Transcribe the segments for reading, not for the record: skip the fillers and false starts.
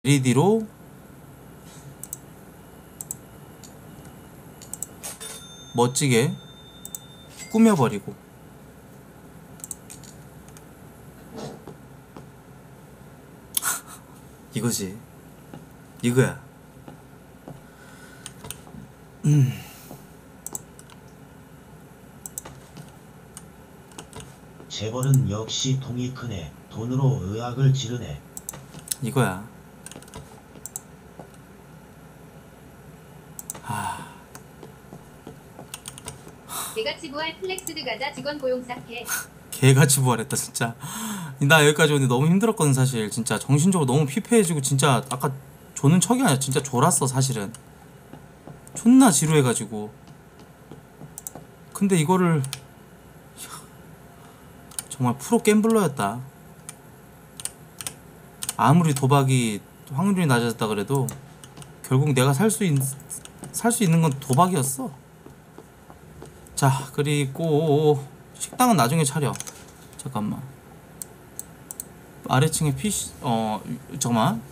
LED로 멋지게 꾸며버리고 이거지. 이거야. 재벌은 역시 통이 크네. 돈으로 의학을 지르네. 이거야. 개같이 부활 플렉스드 가자 직원 고용 시작해. 개같이 부활했다 진짜. 나 여기까지 오는데 너무 힘들었거든 사실. 진짜 정신적으로 너무 피폐해지고 진짜 아까 조는 척이 아니라 진짜 졸았어 사실은. 존나 지루해가지고. 근데 이거를 정말 프로 갬블러였다. 아무리 도박이 확률이 낮아졌다 그래도 결국 내가 살 수 있는 건 도박이었어. 자, 그리고 식당은 나중에 차려. 잠깐만. 아래층에 PC 잠깐만.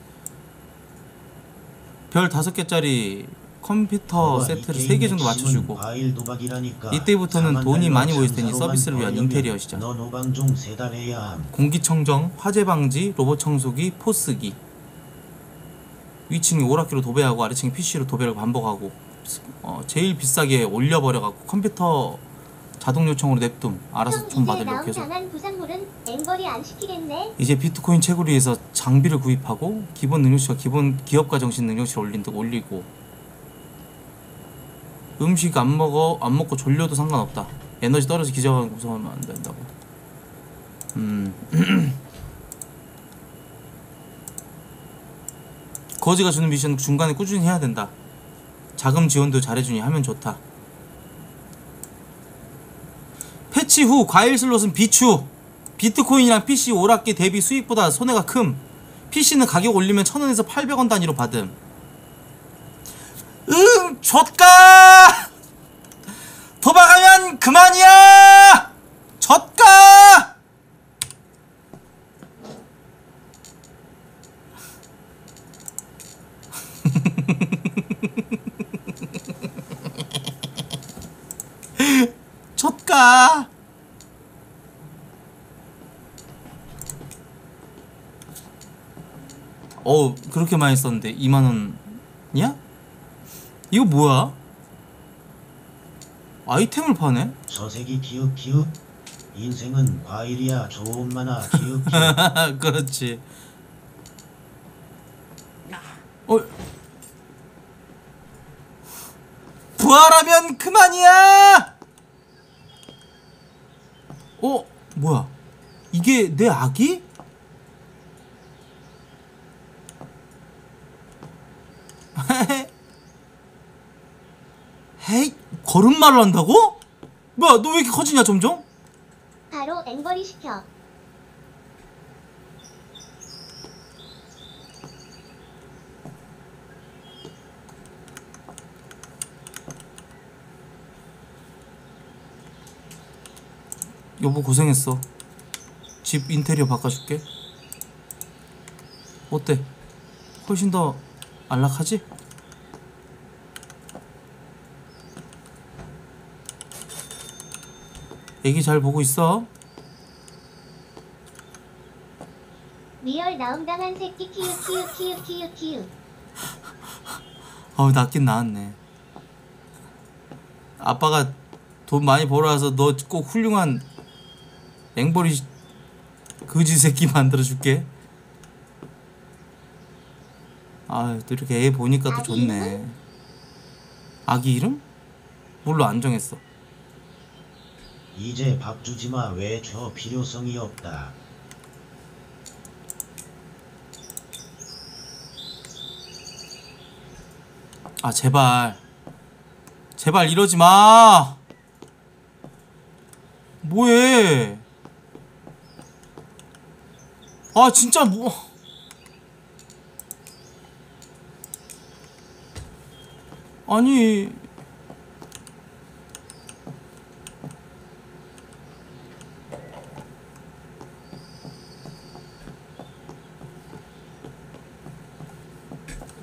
별 5개짜리 컴퓨터 세트를 3개 정도 맞춰주고, 이때부터는 돈이 많이 모일 테니 서비스를 위한 인테리어 시작. 공기청정, 화재방지, 로봇 청소기, 포스기. 위층에 오락기로 도배하고 아래층에 PC로 도배를 반복하고, 제일 비싸게 올려버려갖고 컴퓨터 자동 요청으로 냅둠. 알아서 돈 받으려고 계속. 이제 비트코인 채굴위에서 장비를 구입하고 기본 능력치와 기본 기업가 정신 능력치를 올리고, 음식 안 먹고 졸려도 상관없다. 에너지 떨어져 기절하는 구성하면 안 된다고. 거지가 주는 미션 중간에 꾸준히 해야 된다. 자금 지원도 잘해주니 하면 좋다. 패치 후 과일 슬롯은 비추. 비트코인이랑 PC 오락기 대비 수익보다 손해가 큼. PC는 가격 올리면 1000원에서 800원 단위로 받음. 젖가! 도박하면 그만이야! 젖가! 젖가! 그렇게 많이 썼는데 2만원이야? 이거 뭐야? 아이템을 파네? 저색이 기웃기웃. 인생은 과일이야 조음마나 기웃기웃. 그렇지. 부활하면 그만이야! 뭐야? 이게 내 아기? 헤이, 걸음말을 한다고? 뭐야, 너 왜 이렇게 커지냐 점점? 바로 앵벌이 시켜. 여보 고생했어. 집 인테리어 바꿔줄게. 어때? 훨씬 더 안락하지? 애기 잘 보고 있어? 리얼 나음당한 새끼 키읔. 낫긴 나았네. 아빠가 돈 많이 벌어와서 너 꼭 훌륭한 앵벌이 거지 새끼 만들어줄게. 또 이렇게 애 보니까 또 좋네. 이름은? 아기 이름? 뭘로 안 정했어. 이제 밥 주지마. 왜 줘? 필요성이 없다. 제발 이러지마. 뭐해? 진짜 아니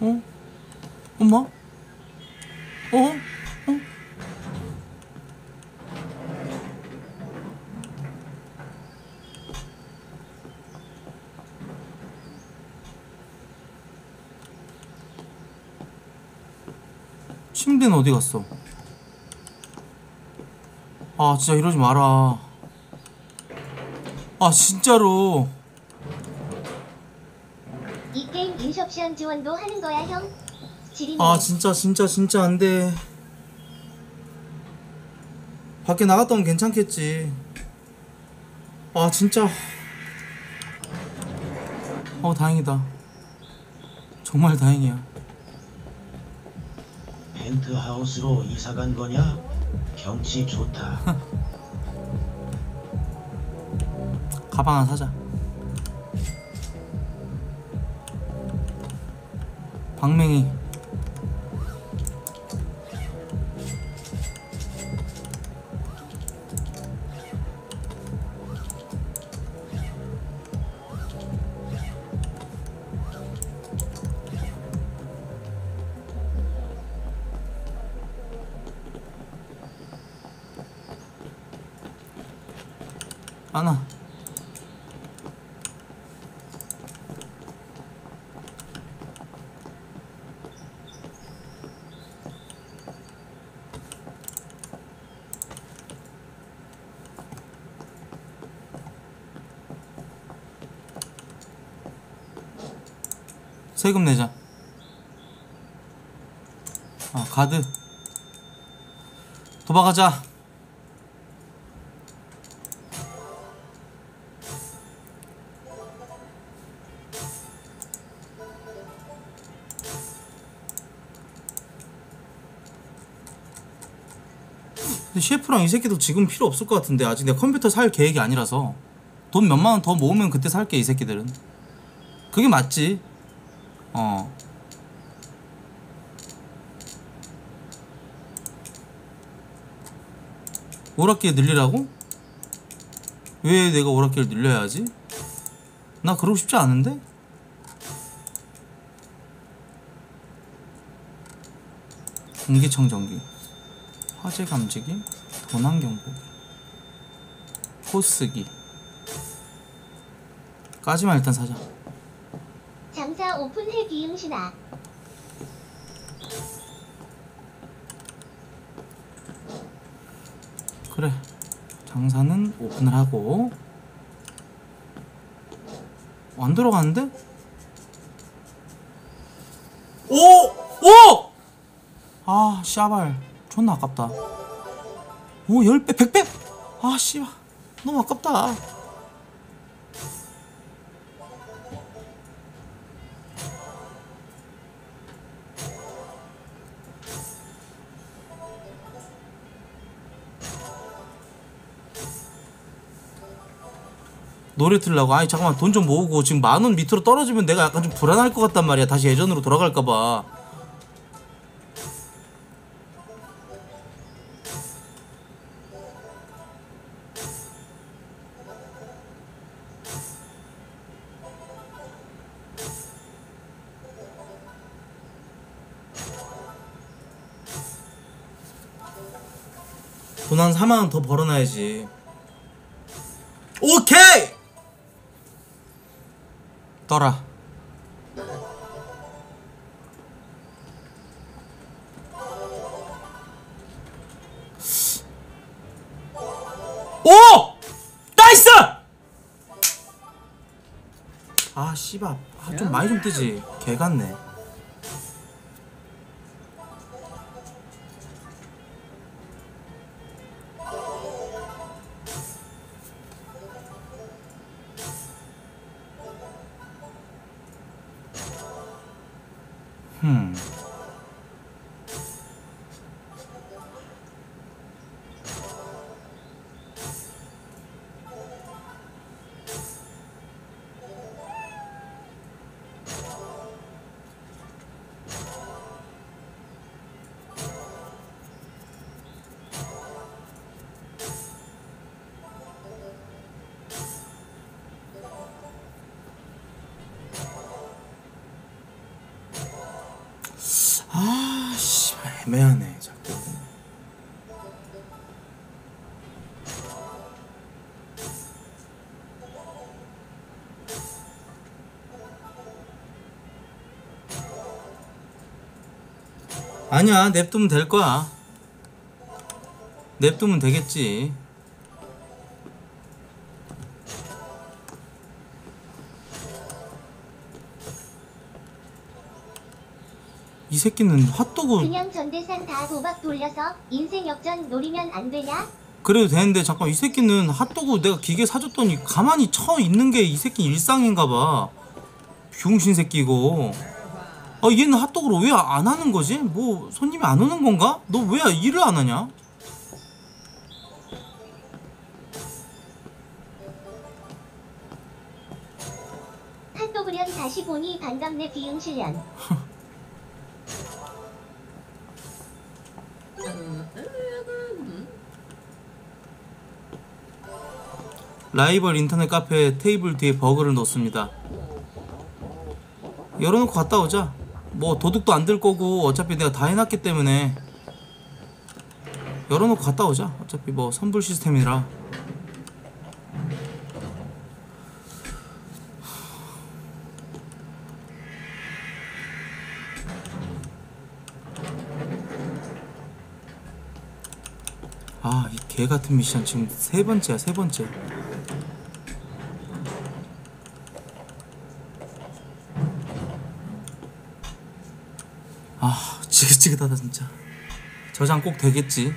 어? 엄마? 어? 어? 침대는 어디 갔어? 아 진짜 이러지 마라. 아 진짜로. 이 게임 인셉션 지원도 하는 거야 형? 지리네. 아 진짜 안돼. 밖에 나갔다 오면 괜찮겠지. 아 진짜. 다행이다. 정말 다행이야. 펜트하우스로 이사간 거냐? 경치 좋다. 가방 하나 사자. 방맹이. 안아. 세금 내자. 가드. 도박하자. 근데 셰프랑 이 새끼도 지금 필요 없을 것 같은데. 아직 내 컴퓨터 살 계획이 아니라서. 돈 몇만 원 더 모으면 그때 살게. 이 새끼들은 그게 맞지. 오락기에 늘리라고? 왜 내가 오락기를 늘려야 하지? 나 그러고 싶지 않은데? 공기청정기, 화재 감지기, 도난 경보기, 포스기 까지만 일단 사자. 장사 오픈해 비응신아. 그래, 장사는 오픈을 하고. 안 들어가는데? 오! 오! 아 씨발 존나 아깝다. 오 10배 100배. 아 씨발 너무 아깝다. 노래 틀라고? 아니 잠깐만, 돈 좀 모으고. 지금 10,000원 밑으로 떨어지면 내가 약간 좀 불안할 것 같단 말이야. 다시 예전으로 돌아갈까봐. 돈 한 4만원 더 벌어놔야지. 오케이! 떠라. 오! 나이스! 아 씨발, 좀 많이 좀 뜨지. 개 같네. 아 씨발 애매하네 자꾸. 아니야 냅두면 될 거야. 냅두면 되겠지. 이 새끼는 핫도그 그냥 전대산 다 도박 돌려서 인생 역전 노리면 안 되냐? 그래도 되는데 잠깐 이 새끼는 핫도그 내가 기계 사줬더니 가만히 처 있는 게 이 새끼 일상인가 봐. 병신 새끼고. 아 얘는 핫도그를 왜 안 하는 거지? 뭐 손님이 안 오는 건가? 너 왜 일을 안 하냐? 핫도그련 다시 보니 반갑네 비응실련. 라이벌 인터넷 카페 테이블 뒤에 버그를 놓습니다. 열어놓고 갔다 오자. 뭐 도둑도 안 들 거고 어차피 내가 다 해놨기 때문에 열어놓고 갔다 오자. 어차피 뭐 선불 시스템이라. 아, 이 개같은 미션 지금 세 번째야, 세 번째. 아, 지긋지긋하다 진짜. 저장 꼭 되겠지.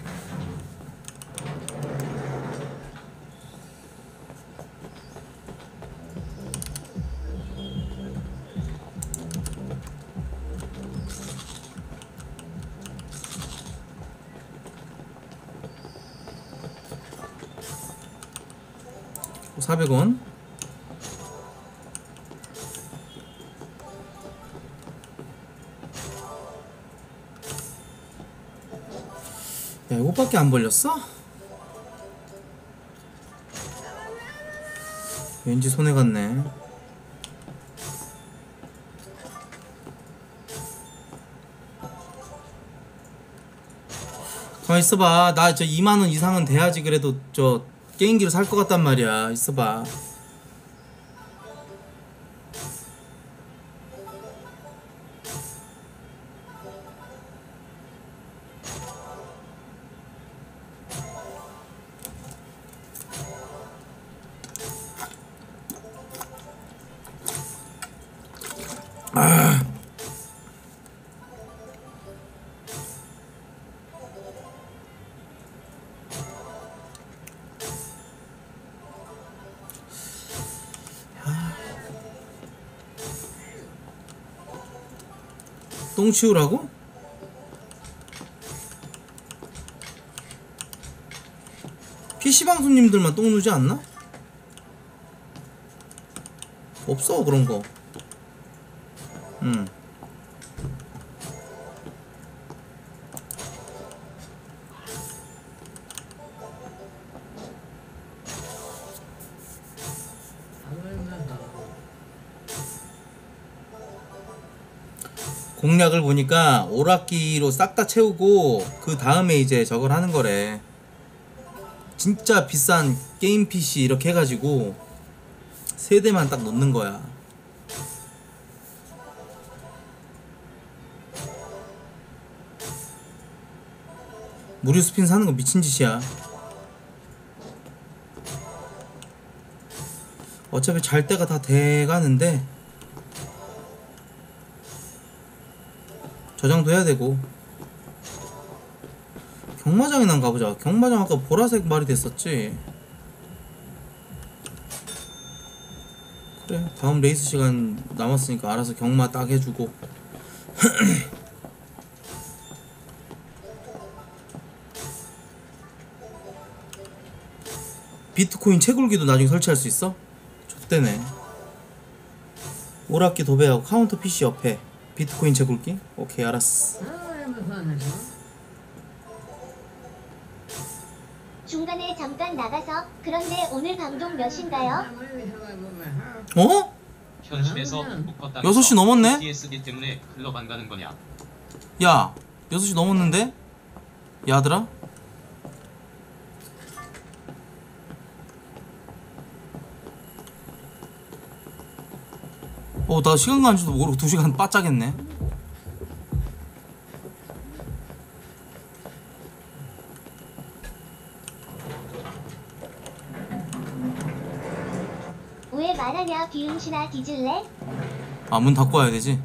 $400. 야, 이것밖에 안 벌렸어? 왠지 손해 갔네. 가만 있어봐. 나 저 2만원 이상은 돼야지 그래도 저 게임기를 살 것 같단 말이야. 있어봐. 똥 치우라고? PC방 손님들만 똥 누지 않나? 없어 그런 거. 공략을 보니까 오락기로 싹 다 채우고 그 다음에 이제 저걸 하는 거래. 진짜 비싼 게임 PC 이렇게 해가지고 세 대만 딱 놓는 거야. 무료 스핀 사는 거 미친 짓이야. 어차피 잘 때가 다 돼가는데 저장도 해야 되고. 경마장이나 한번 가보자. 경마장 아까 보라색 말이 됐었지. 그래, 다음 레이스 시간 남았으니까 알아서 경마 딱 해주고. 비트코인 채굴기도 나중에 설치할 수 있어? 좋대네. 오락기 도배하고 카운터 PC 옆에 비트코인 채굴기? 오케이, 알았어. 중간에 잠깐 나가서 그런데 오늘 방송 몇인가요? 어? 현실에서 묶었다. 6시 넘었네? DSD 때문에 클럽 안 가는 거냐? 야 6시 넘었는데? 야들아? 나 시간 가는 줄도 모르고 2시간 빠짜겠네. 왜 말하냐 비응신아 뒤질래? 아, 문 닫고 와야 되지.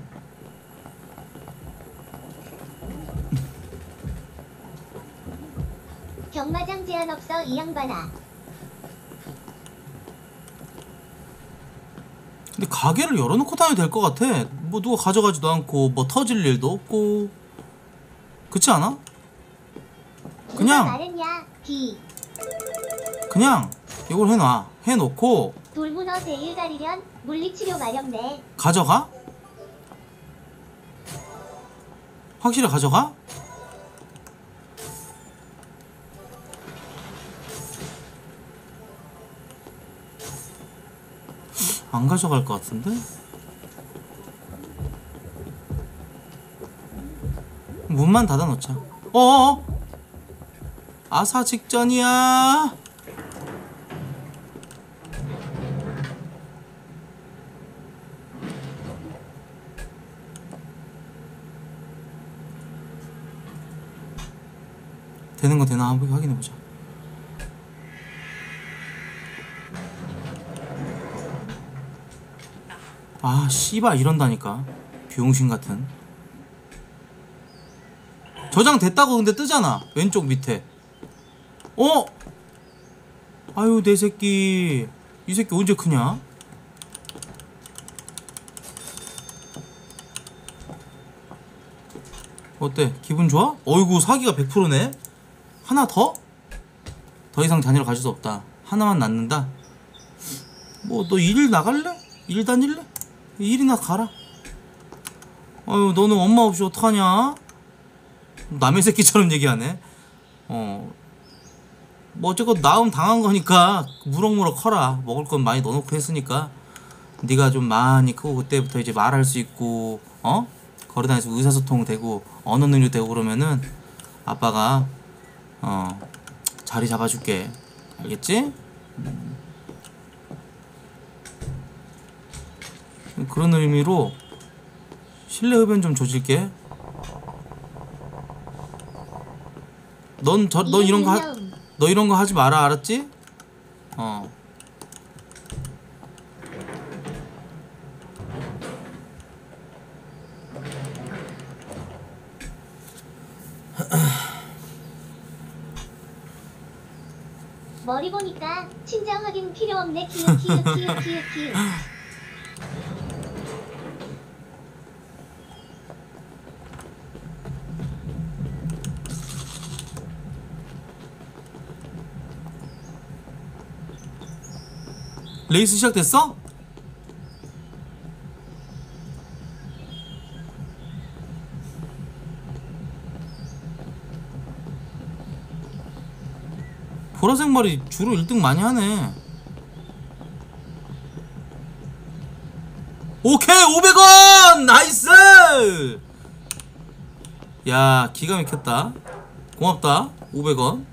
경마장 제한 없어 이 양반아. 근데 가게를 열어놓고 다녀도 될 것 같아. 뭐 누가 가져가지도 않고 뭐 터질 일도 없고. 그렇지 않아? 누가 그냥 말했냐 비. 그냥 이걸 해놔. 해놓고 돌문어 대일 가리련 물리치료 마렵네. 가져가? 확실히 가져가? 안 가져갈 것 같은데? 문만 닫아놓자. 어어어? 아사 직전이야. 되는 거 되나 한번 확인해보자. 아 씨발 이런다니까 비용신 같은. 저장 됐다고 근데 뜨잖아 왼쪽 밑에. 아유 내 새끼 이 새끼 언제 크냐? 어때 기분 좋아? 어이구 사기가 100%네. 하나 더? 더 이상 자녀를 가질 수 없다. 하나만 낳는다. 뭐 너 일 나갈래? 일 다닐래? 일이나 가라. 어휴 너는 엄마 없이 어떡하냐? 남의 새끼처럼 얘기하네. 뭐 어쨌건 낳음 당한 거니까 무럭무럭 커라. 먹을 건 많이 넣어놓고 했으니까 네가 좀 많이 크고 그때부터 이제 말할 수 있고 걸어다니면서 의사소통 되고 언어 능력 되고 그러면은 아빠가 자리 잡아줄게. 알겠지? 그런 의미로 실내 흡연 좀 조질게. 넌 이런 거 하지 마라. 알았지? 머리 보니까 친정 확인 필요 없네. 키읔 키읔 키읔 키읔 키읔. 레이스 시작됐어? 보라색 말이 주로 1등 많이 하네. 오케이 500원 나이스. 야 기가 막혔다. 고맙다 500원.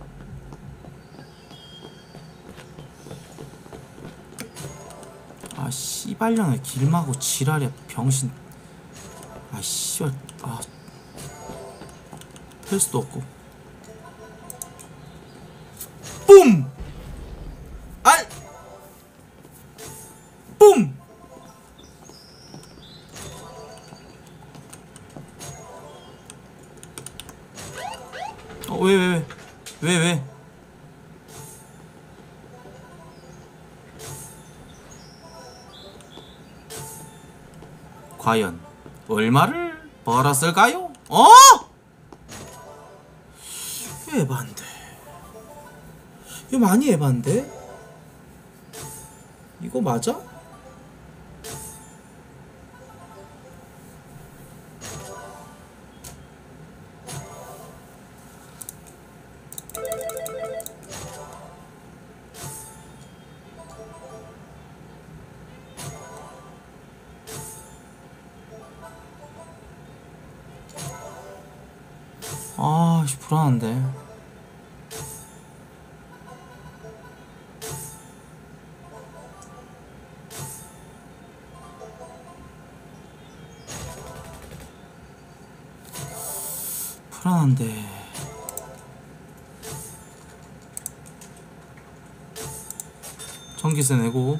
아 씨발년아 길마고 지랄이야 병신. 아 씨발 할 수도 없고. 뿜! 알! 뿜! 왜? 과연 얼마를 벌었을까요? 에반데. 이거 많이 에반데? 이거 맞아? 아씨 불안한데. 불안한데. 전기세 내고.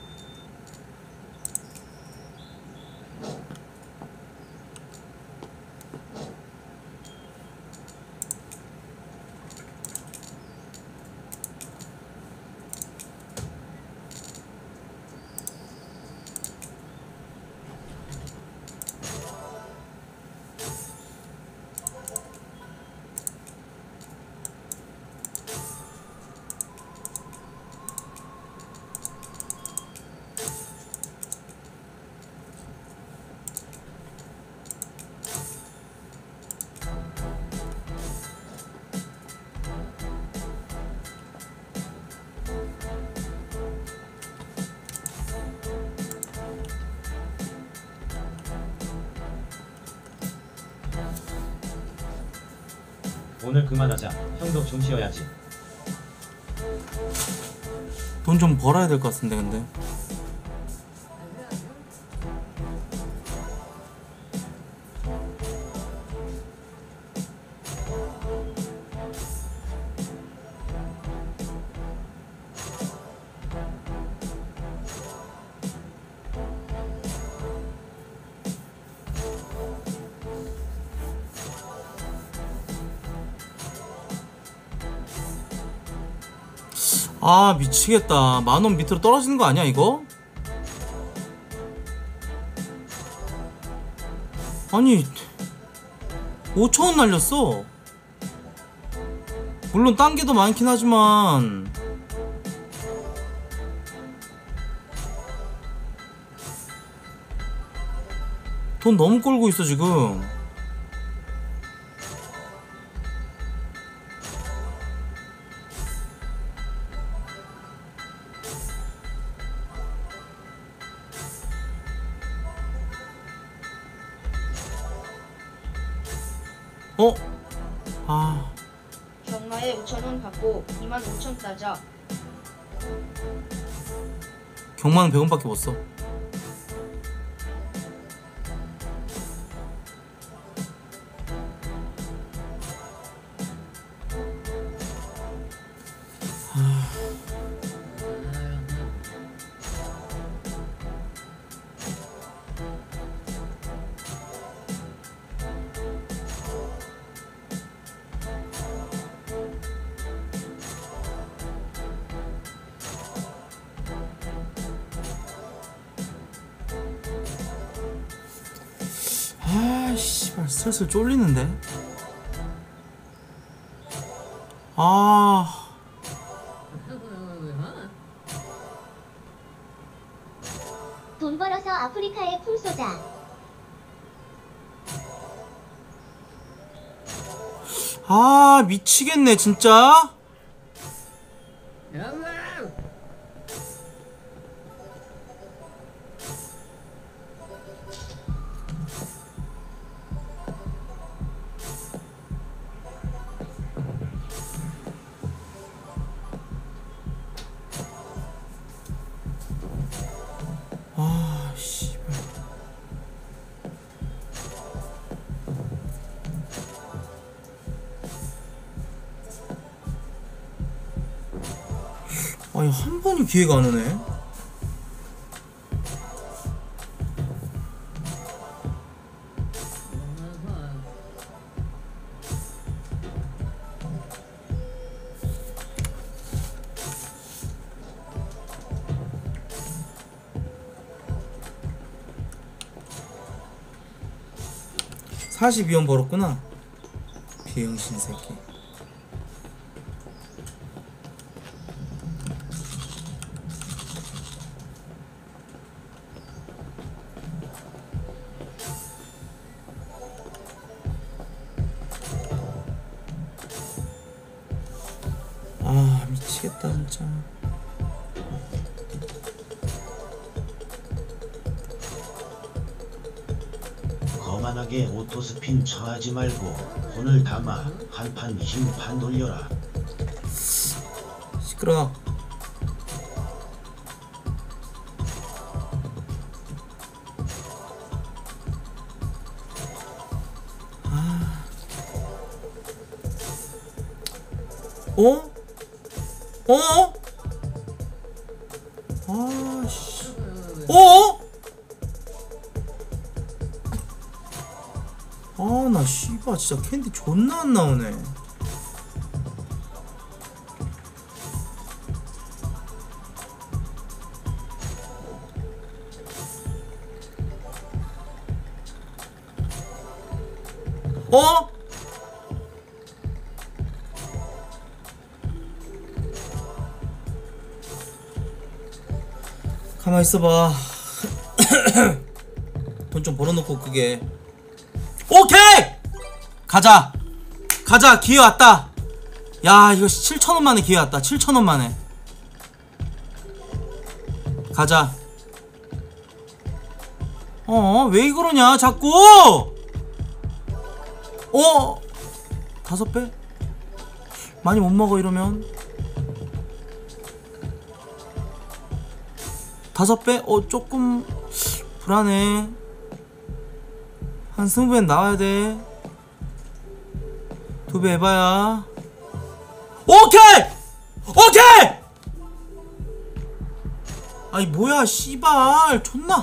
오늘 그만하자. 형도 좀 쉬어야지. 돈 좀 벌어야 될 것 같은데 근데. 아 미치겠다. 10,000원 밑으로 떨어지는 거 아니야 이거? 아니 5,000원 날렸어. 물론 딴 게 더 많긴 하지만 돈 너무 꼴고 있어 지금. 어? 아 경마에 5,000원 받고 25,000 따자. 경마는 100원밖에 못 써. 아 씨발 슬슬 쫄리는데. 아 돈 벌어서 아프리카에 풍 쏘자. 아 미치겠네 진짜. 아 씨발. 아니 한 번이 기회가 안 오네. 사십 42원 벌었구나. 비영신 새끼. 아 미치겠다 진짜. 거만 편하게 오토스핀 처하지 말고 손을 담아 한판 힘판 돌려라. 시끄러. 어? 어? 아씨. 어? 아, 나 씨발 진짜 캔디 존나 안 나오네. 어? 가만 있어봐. 돈 좀 벌어놓고 그게. 오케이! 가자. 가자. 기회 왔다. 야, 이거 7,000원 만에 기회 왔다. 7,000원 만에. 가자. 왜 그러냐 자꾸. 5배? 많이 못 먹어 이러면. 5배? 조금 불안해. 한 20배는 나와야 돼. 2배 해봐야. 오케이! 오케이! 아니 뭐야 씨발 존나.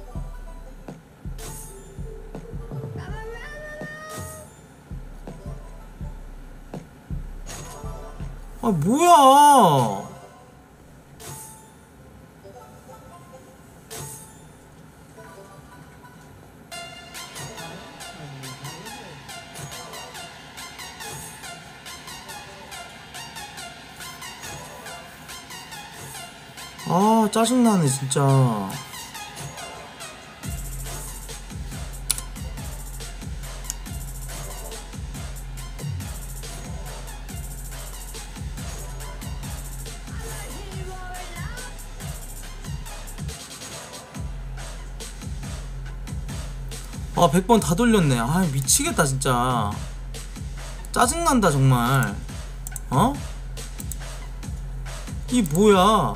아 뭐야. 아 짜증나네 진짜. 아 100번 다 돌렸네. 아 미치겠다 진짜. 짜증난다 정말. 어? 이 뭐야.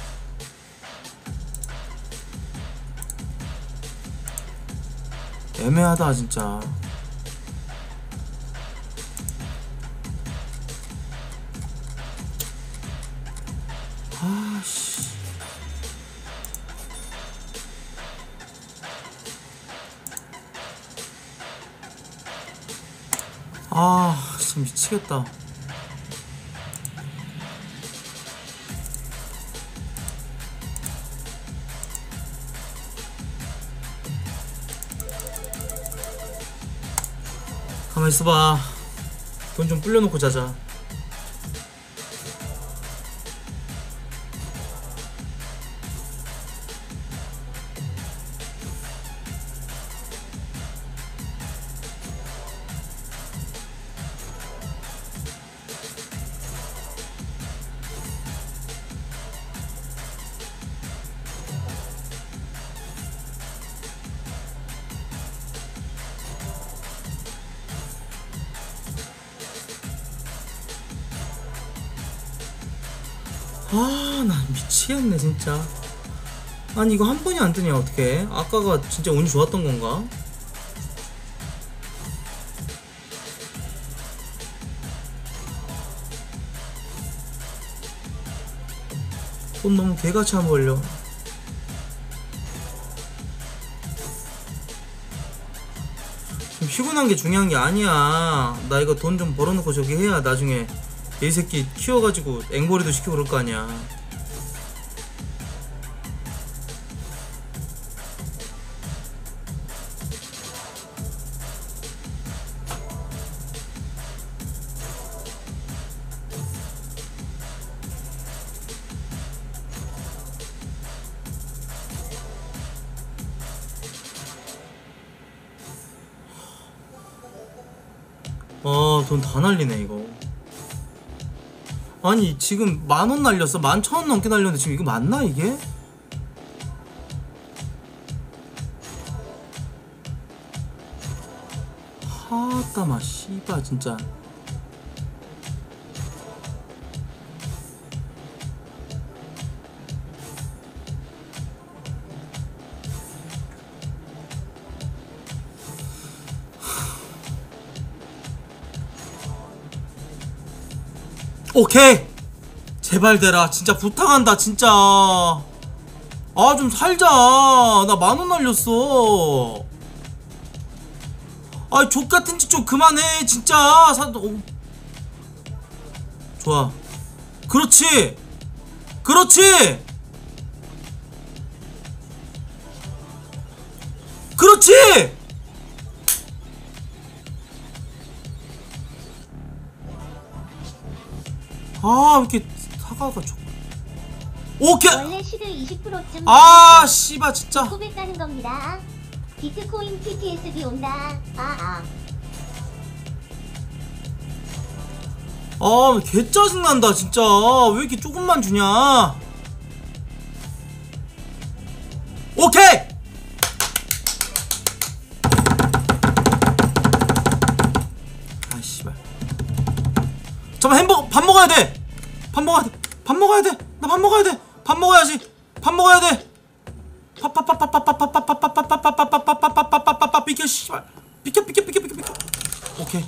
애매하다 진짜. 아씨. 아 진짜 미치겠다. 가만 있어봐. 돈 좀 불려놓고 자자. 아, 나 미치겠네 진짜. 아니 이거 한 번이 안 뜨냐 어떡해. 아까가 진짜 운이 좋았던 건가? 돈 너무 개같이 안 벌려. 지금 피곤한 게 중요한 게 아니야. 나 이거 돈 좀 벌어놓고 저기 해야 나중에 이 새끼 키워가지고 앵벌이도 시키고 그럴 거 아니야. 돈 다 날리네 이거. 아니 지금 10,000원 날렸어. 11,000원 넘게 날렸는데 지금 이거 맞나 이게? 하따마 씨바 진짜. 오케이 제발 되라 진짜 부탁한다 진짜. 아 좀 살자. 나 10,000원 날렸어. 아 족같은 짓 좀 그만해 진짜. 좋아. 그렇지 그렇지 그렇지. 아 왜 이렇게 사과가 오케이. 원래 시드 20%쯤 아 씨바 진짜. 고백하는 겁니다. 비트코인 PTSD 온다. 아, 개 짜증난다, 진짜. 왜 이렇게 조금만 주냐? 오케이! 아, 씨발. 잠깐만, 햄버거, 밥 먹어야 돼! 밥 먹어야 돼! 밥 먹어야 돼! 나 밥 먹어야 돼! 밥 먹어야지! 밥 먹어야 돼! 비켜, 씨발. 비켜. 오케이.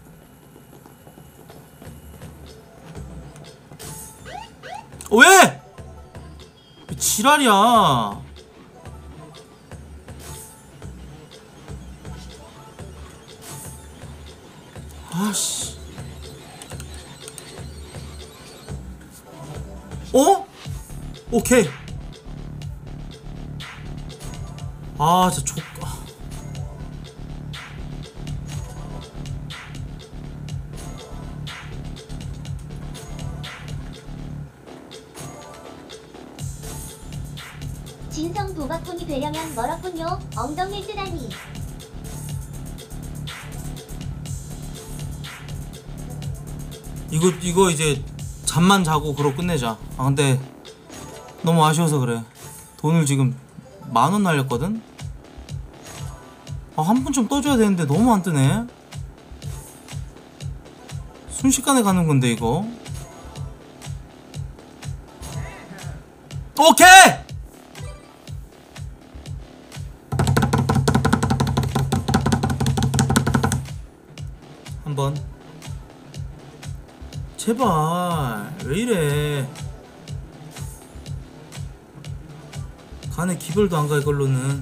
왜? 지랄이야. 아씨. 어? 오케이. 아 진짜 진성 도박꾼이 되려면 멀었군요. 엉덩이 뜨다니. 이거 이제 잠만 자고 그러고 끝내자. 아 근데 너무 아쉬워서 그래. 돈을 지금 10,000원 날렸거든? 아 한 푼 좀 떠줘야 되는데 너무 안 뜨네. 순식간에 가는 건데 이거. 오케이! 한번 제발 왜 이래. 간에 기별도 안 가 이걸로는.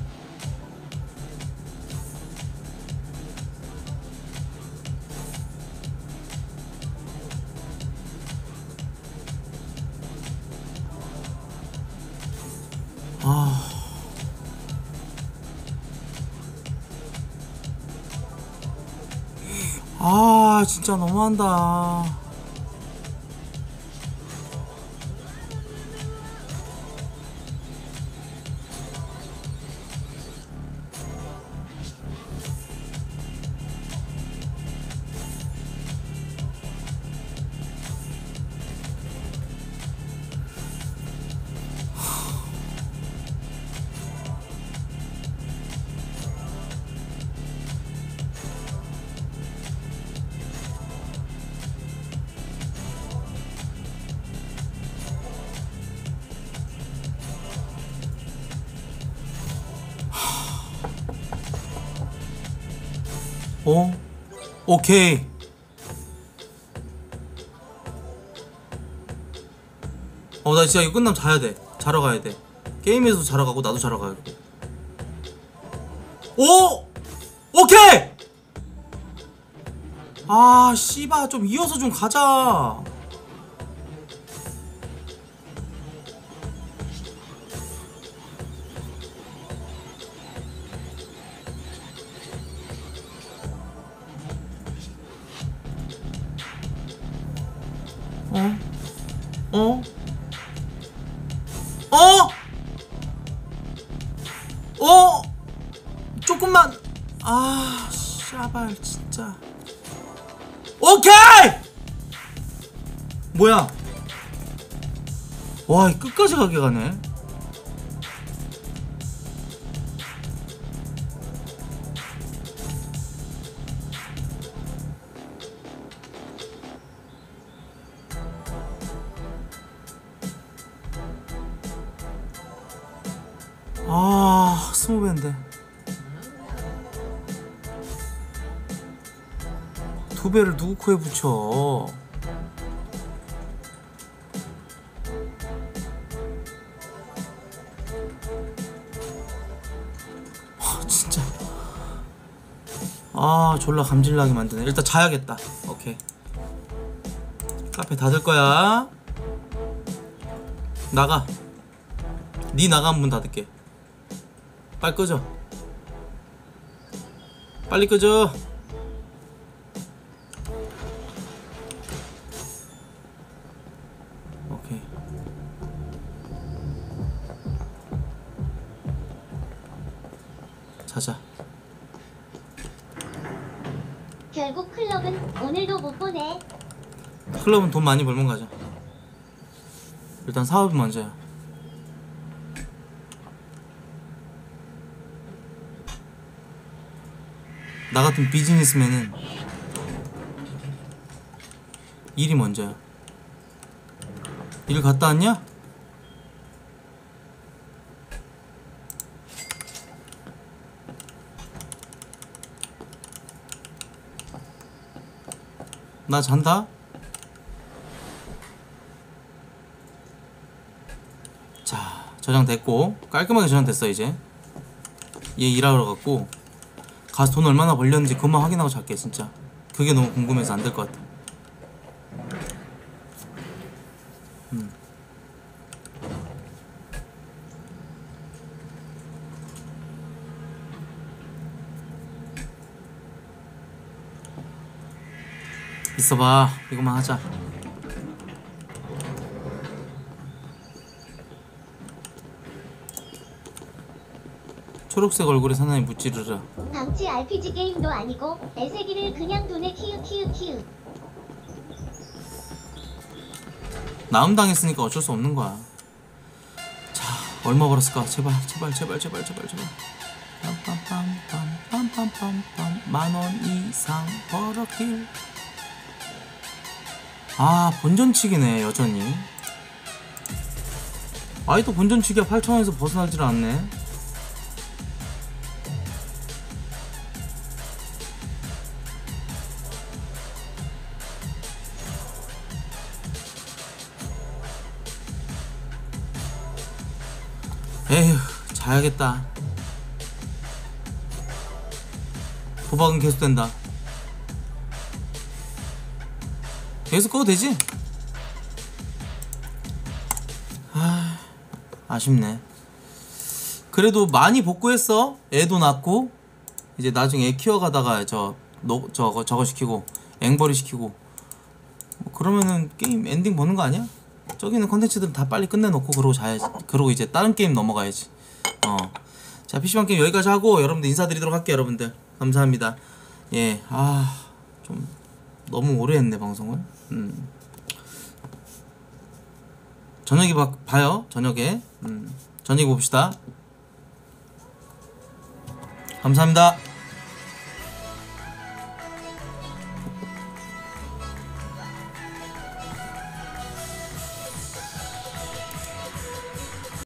아 진짜 너무한다. 어? 오케이. 나 진짜 이거 끝나면 자야 돼. 자러 가야 돼. 게임에서 자러 가고 나도 자러 가야 돼. 오! 오케이! 아 씨바 좀 이어서 좀 가자. 조금만. 아 샤발 진짜. 오케이! 뭐야? 와 끝까지 가게 가네. 20배인데 2배를 누구 코에 붙여? 진짜 졸라 감질나게 만드네. 일단 자야겠다. 오케이. 카페 닫을 거야. 나가. 네 나가면 문 닫을게. 빨리 끄져. 빨리 끄져. 오케이. 자자. 결국 클럽은 오늘도 못 보네. 클럽은 돈 많이 벌면 가자. 일단 사업이 먼저야. 나 같은 비즈니스맨은 일이 먼저야. 일 갔다 왔냐? 나 잔다. 자, 저장됐고 깔끔하게 저장됐어. 이제 얘 일하러 갔고 가서 돈 얼마나 벌렸는지 그것만 확인하고 잘게. 진짜 그게 너무 궁금해서 안 될 것 같아. 있어봐. 이거만 하자. 초록색 얼굴에 사나이 무찌르라. 방치 RPG 게임도 아니고 애새기를 그냥 돈에 키읔. 나음 당했으니까 어쩔 수 없는 거야. 자, 얼마 벌었을까? 제발. 빰빰빰빰빰빰빰빰 10,000원 이상 벌었길. 본전치기네 여전히. 아이도 본전치기야. 8,000원에서 벗어나질 않네. 에휴, 자야겠다. 도박은 계속된다. 계속 꺼도 되지? 아쉽네. 그래도 많이 복구했어. 애도 낳고 이제 나중에 애 키워가다가 저거 시키고 앵벌이 시키고 뭐 그러면은 게임 엔딩 보는 거 아니야? 저기 있는 컨텐츠들은 다 빨리 끝내놓고 그러고 자야지. 그러고 이제 다른 게임 넘어가야지. 자, PC방 게임 여기까지 하고 여러분들 인사드리도록 할게요. 여러분들 감사합니다. 예, 좀 너무 오래 했네 방송을. 저녁에 봐요. 저녁에 저녁에 봅시다. 감사합니다.